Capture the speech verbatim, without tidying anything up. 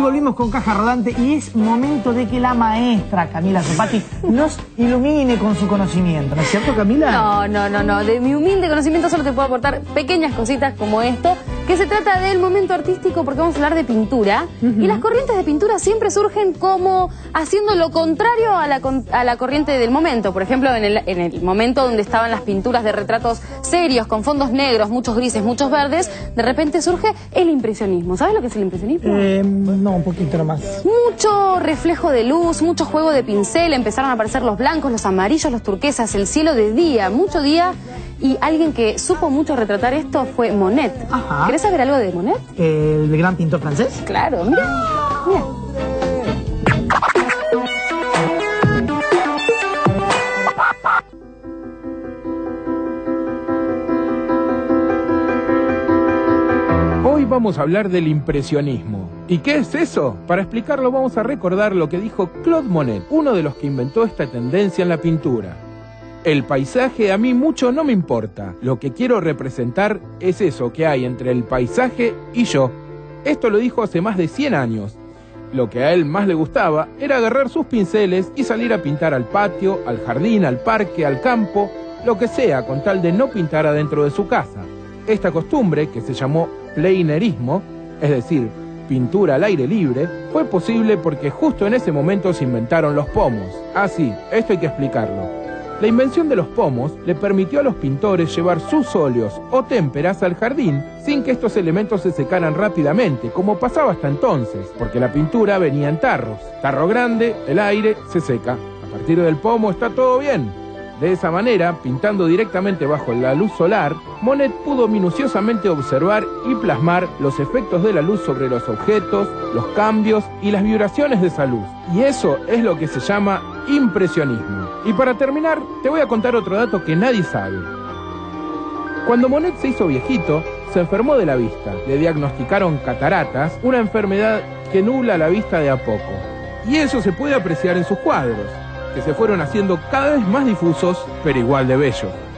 Volvimos con Caja Rodante y es momento de que la maestra Camila Zopati nos ilumine con su conocimiento. ¿No es cierto, Camila? No, no, no, no. De mi humilde conocimiento solo te puedo aportar pequeñas cositas como esto, que se trata del momento artístico porque vamos a hablar de pintura. Uh-huh. Y las corrientes de pintura siempre surgen como haciendo lo contrario a la, a la corriente del momento. Por ejemplo, en el, en el momento donde estaban las pinturas de retratos serios, con fondos negros, muchos grises, muchos verdes, de repente surge el impresionismo. ¿Sabes lo que es el impresionismo? Eh, no, un poquito nomás. Mucho reflejo de luz, mucho juego de pincel, empezaron a aparecer los blancos, los amarillos, los turquesas, el cielo de día, mucho día. Y alguien que supo mucho retratar esto fue Monet. Ajá. ¿Querés saber algo de Monet? ¿El gran pintor francés? Claro, mira, mira. Hoy vamos a hablar del impresionismo. ¿Y qué es eso? Para explicarlo vamos a recordar lo que dijo Claude Monet, uno de los que inventó esta tendencia en la pintura. El paisaje a mí mucho no me importa. Lo que quiero representar es eso que hay entre el paisaje y yo. Esto lo dijo hace más de cien años. Lo que a él más le gustaba era agarrar sus pinceles y salir a pintar al patio, al jardín, al parque, al campo, lo que sea, con tal de no pintar adentro de su casa. Esta costumbre, que se llamó pleinerismo, es decir, pintura al aire libre, fue posible porque justo en ese momento se inventaron los pomos. Ah, sí, esto hay que explicarlo. La invención de los pomos le permitió a los pintores llevar sus óleos o témperas al jardín sin que estos elementos se secaran rápidamente, como pasaba hasta entonces, porque la pintura venía en tarros. Tarro grande, el aire, se seca. A partir del pomo está todo bien. De esa manera, pintando directamente bajo la luz solar, Monet pudo minuciosamente observar y plasmar los efectos de la luz sobre los objetos, los cambios y las vibraciones de esa luz. Y eso es lo que se llama impresionismo. Y para terminar, te voy a contar otro dato que nadie sabe. Cuando Monet se hizo viejito, se enfermó de la vista. Le diagnosticaron cataratas, una enfermedad que nubla la vista de a poco. Y eso se puede apreciar en sus cuadros, que se fueron haciendo cada vez más difusos, pero igual de bellos.